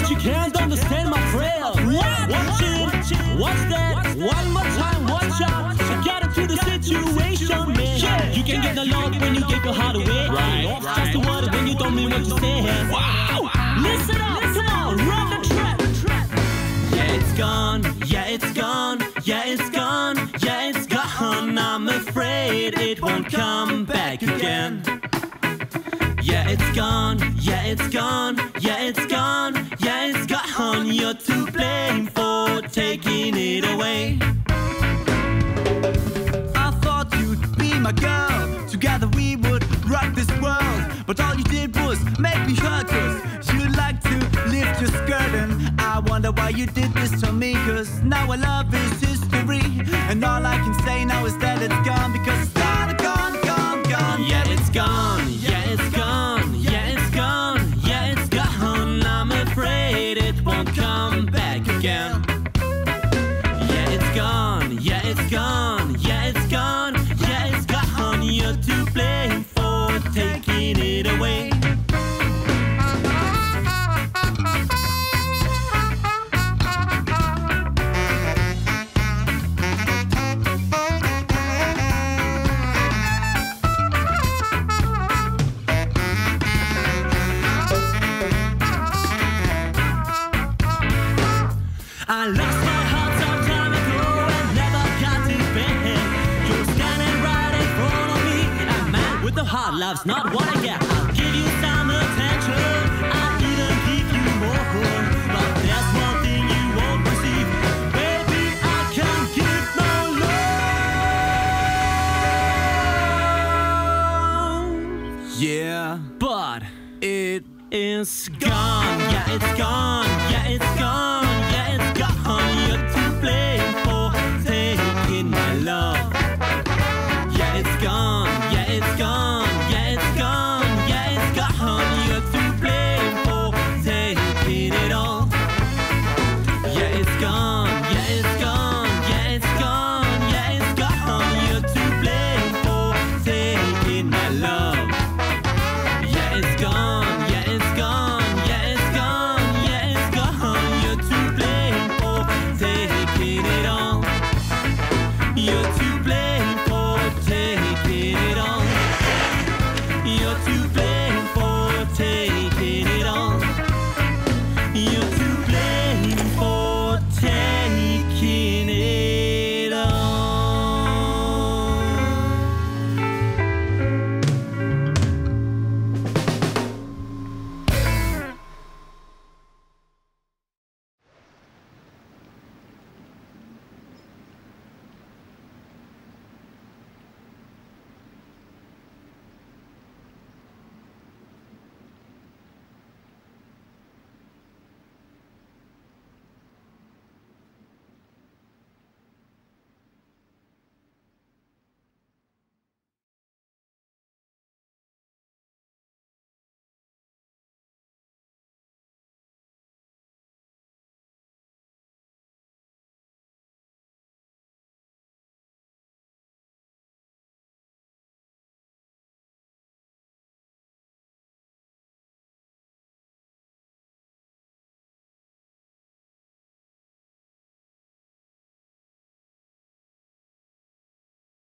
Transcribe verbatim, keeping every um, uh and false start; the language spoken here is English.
that you can't understand my trail. What? Watch it, watch that, one more time, watch out. I got into the situation, man. Yeah. You can get the love when you give your heart away. Right, right. Just the word when you don't mean what you say. Wow. Listen up, come on, run the track. Yeah, it's gone, yeah, it's gone, yeah, it's gone, yeah, it's gone. I'm afraid it won't come back again. Yeah, it's gone, yeah, it's gone, yeah, it's gone, yeah, it's gone. You're to blame for taking it away. I thought you'd be my girl, together we would rock this world. But all you did was make me hurt, cause you like to lift your skirt. And I wonder why you did this to me, cause now our love is history. And all I can say now is that it's gone, because it's gone, gone, gone, gone. Yeah, it's gone, yeah, it's gone, yeah, it's gone, yeah, it's gone. I'm afraid it won't come back again. Yeah, it's gone, yeah, it's gone, yeah, it's gone, yeah, it's gone. You're to blame for taking it away. I lost my heart some time ago and never got to bed. You're standing right in front of me. A man with a heart love's not what I get. I'll give you some attention, I'll even give you more. But there's one thing you won't receive. Baby, I can't give no love. Yeah, But it it's gone, yeah, it's gone, yeah, it's gone, yeah, it's gone. You're to blame for taking my love. Yeah, it's gone.